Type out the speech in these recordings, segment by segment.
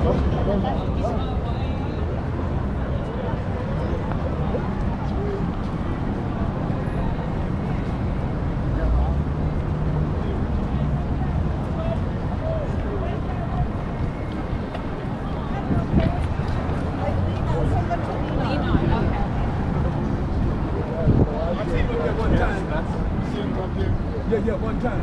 Yeah, one time.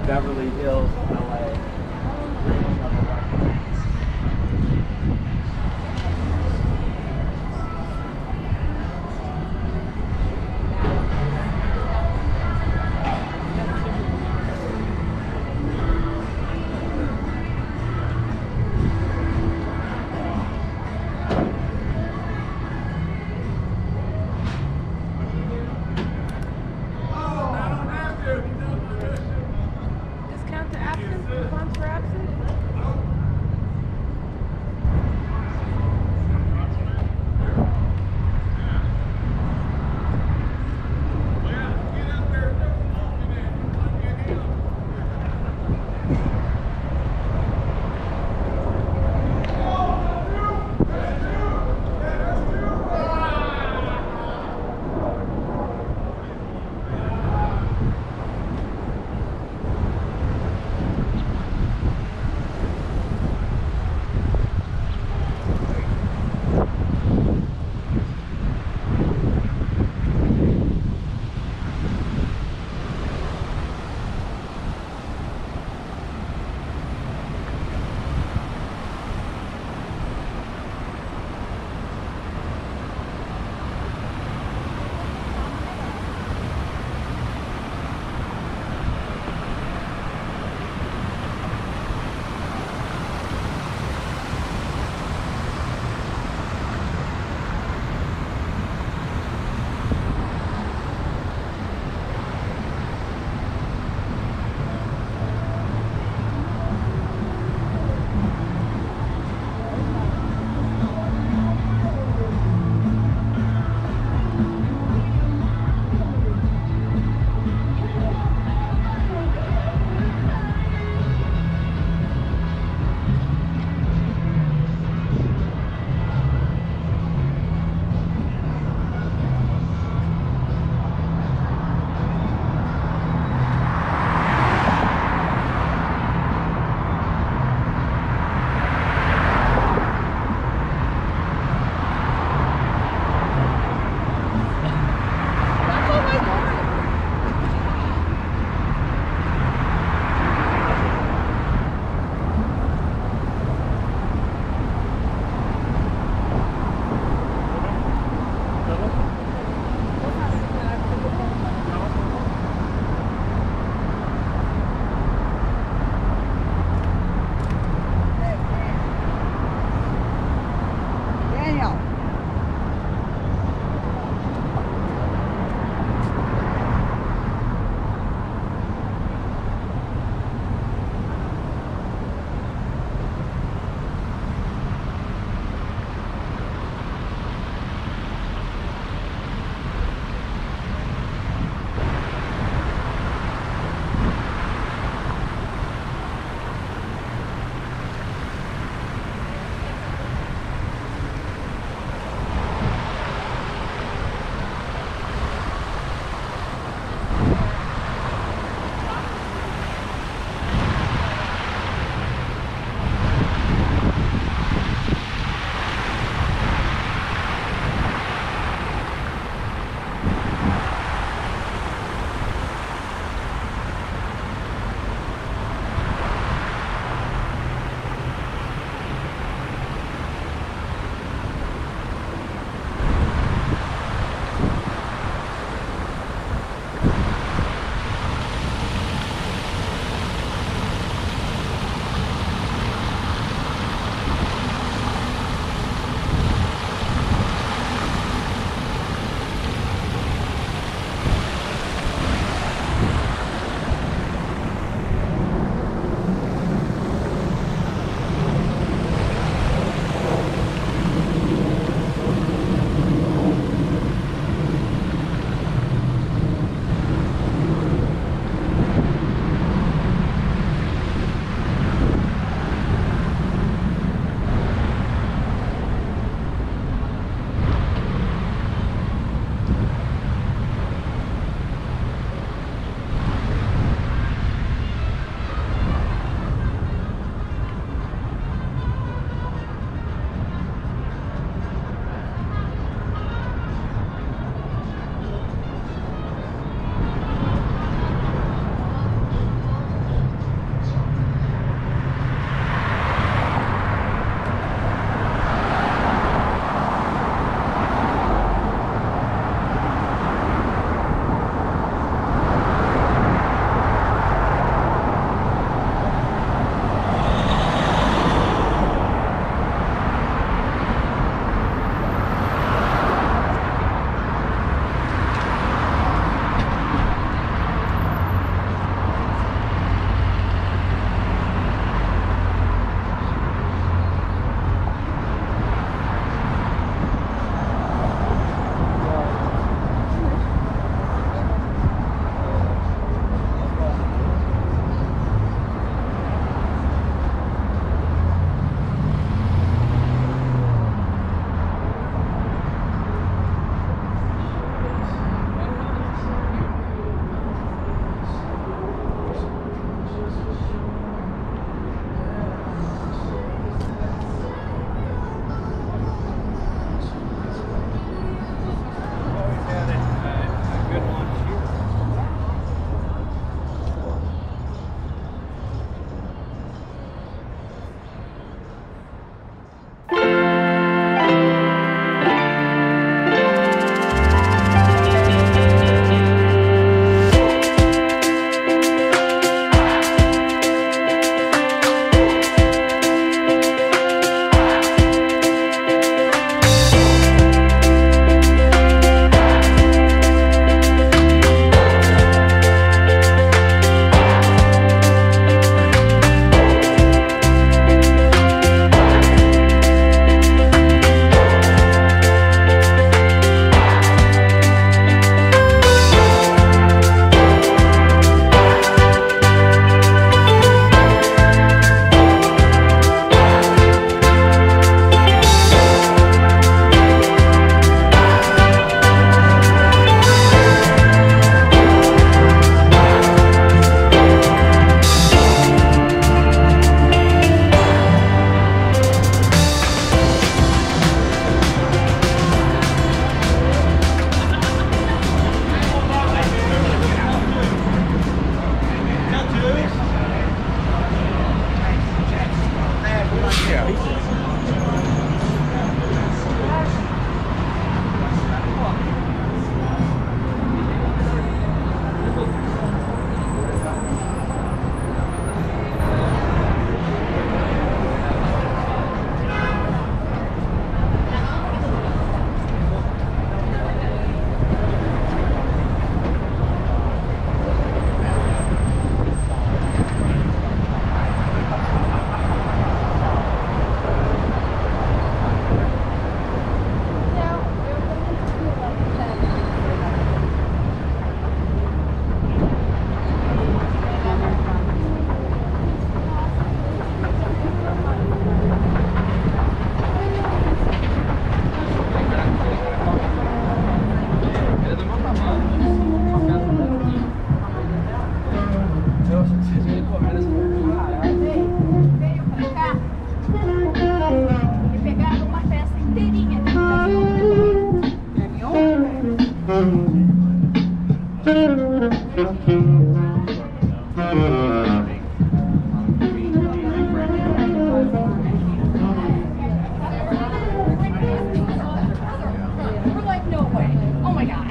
Beverly Hills, LA. Discount to after? We're like, no way. Oh my god.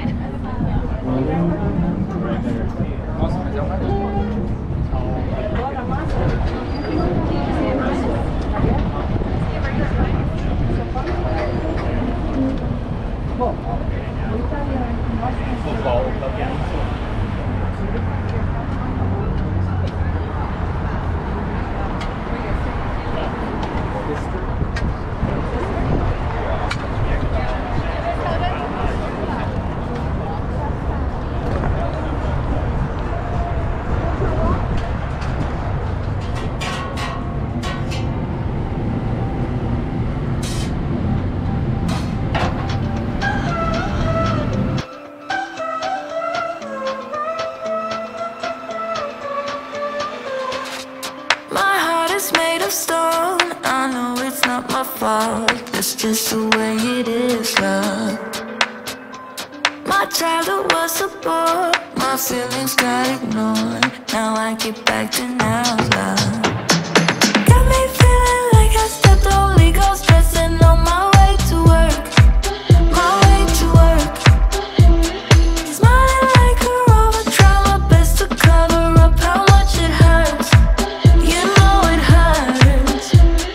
It's just the way it is, love. My childhood was a bore, my feelings got ignored. Now I get back to now, love. Got me feeling like I stepped on legal, stressing on my way to work. My way to work. Smiling like a robot, try my best to cover up how much it hurts. You know it hurts.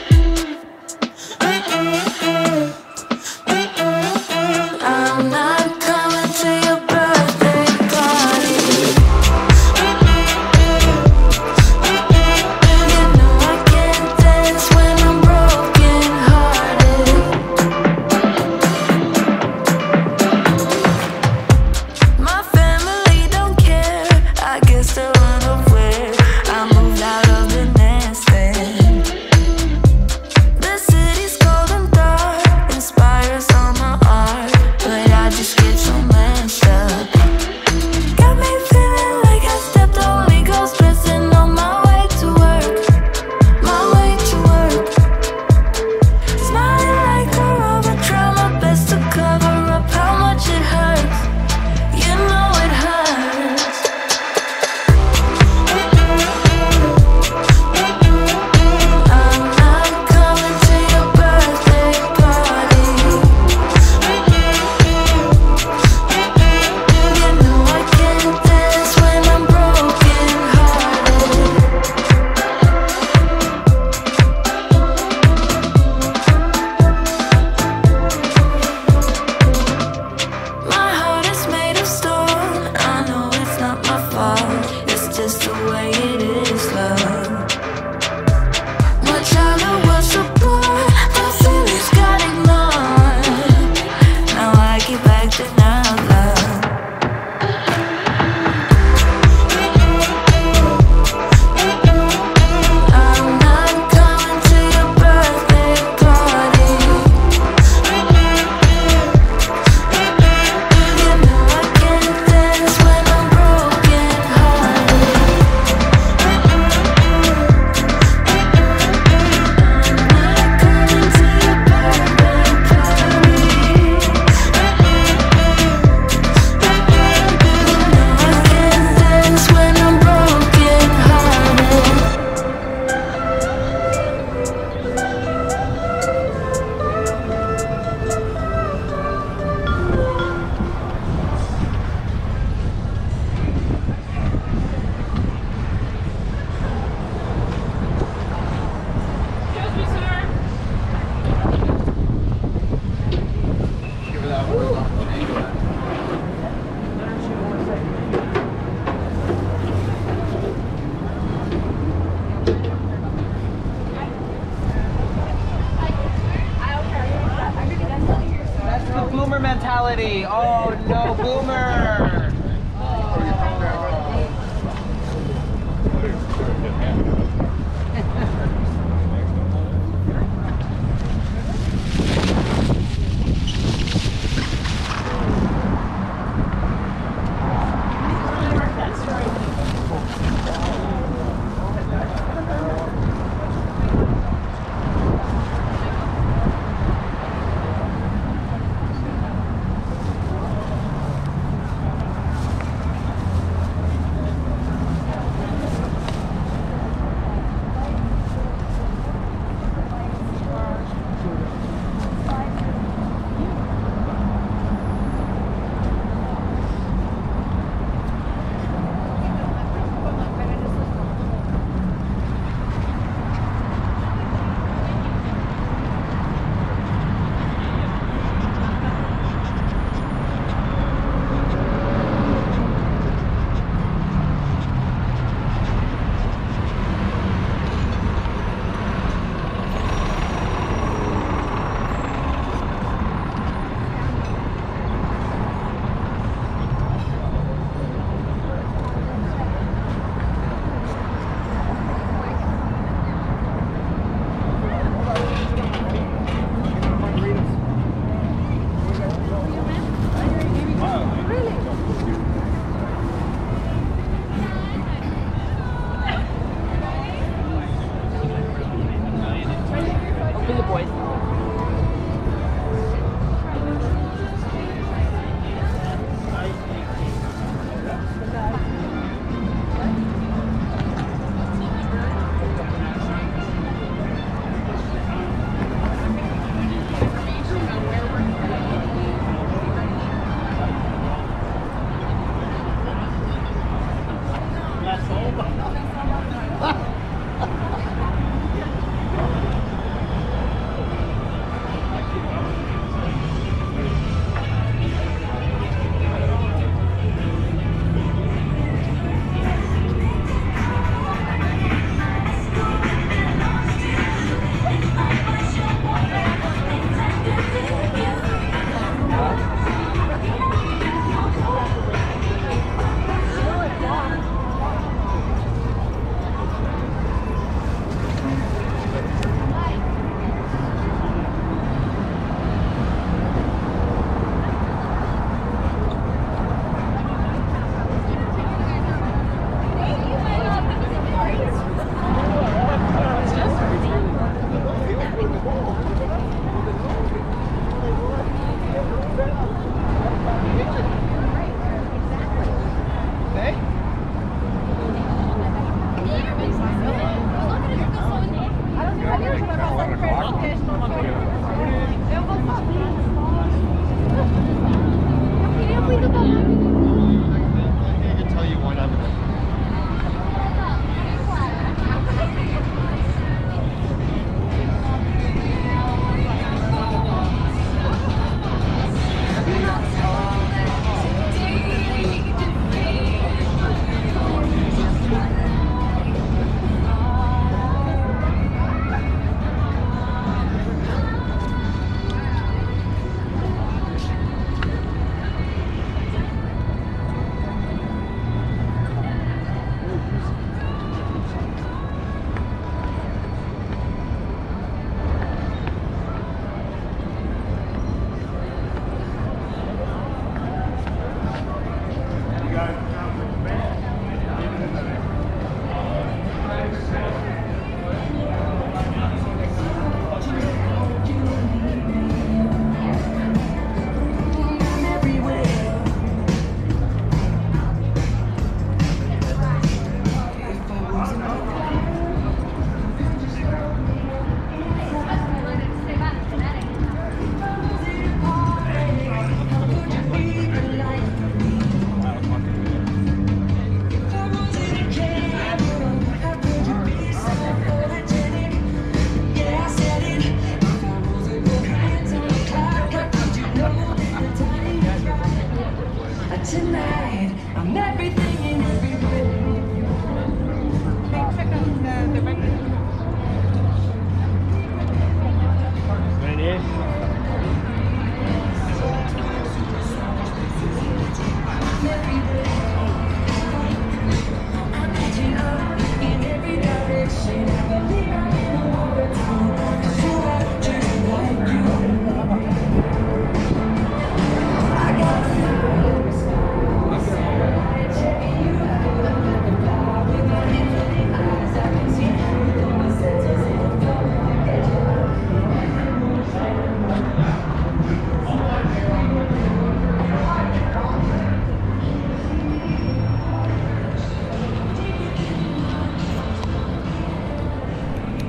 I'm not coming to your birthday party. You know I can't dance when I'm broken hearted. My family don't care, I guess they're unaware. I moved out of the nest then. The city's cold and dark, inspires all my art, but I just get so messed up. Got me feeling like I stepped on legal, stressing on my way to work. My way to work. Smiling like a robot, try my best to cover up how much it hurts. You know it hurts. I'm not coming to your birthday party. You know I can't dance when I'm broken hearted. My heart is made of stone. I know it's not my fault. It's just the way it is, love. My childhood was a bore, my feelings got ignored. Now I get back to now, love. I'm not coming to your birthday party. You know I can't dance when I'm broken hearted. I'm not coming to your birthday party. mentality. Oh no, boomer. Tonight, I'm everything in every way. What it is?